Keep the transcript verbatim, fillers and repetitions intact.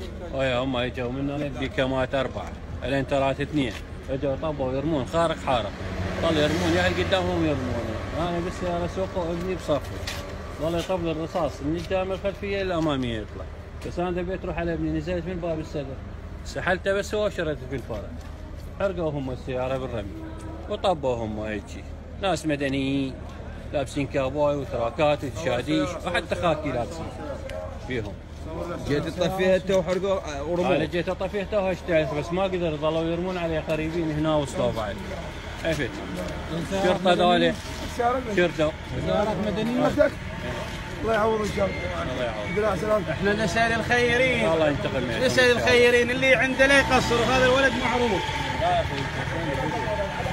ويا هم اجوا منا بكمات اربعه الين ثلاث اثنين اجوا طبوا يرمون خارق حارق ظل يرمون يا قدامهم يرمون انا بالسياره سوقه وابني بصفه ظل يطبل الرصاص من قدام الخلفيه للاماميه يطلع بس انا بيت اروح على ابني نزلت من باب الصدر سحلته بس هو شردت في الفرع حرقوا هم السياره بالرمي وطبوا هم هيجي ناس مدنيين لابسين كابوي وتراكات وشاديش وحتى خاكي لابسين فيهم. جيت تطفيها انت وحرقوا ورموه؟ انا جيت اطفيها واشتعلت بس ما قدر ظلوا يرمون عليه قريبين هنا وصلوا بعد. عفت شرطه ذولي شرطه سيارات مدنيه الله يعوض ان شاء الله. الله يعوض. احنا نسال الخيرين الله ينتقم منهم نسال الخيرين اللي عنده لا يقصر وهذا الولد معروف.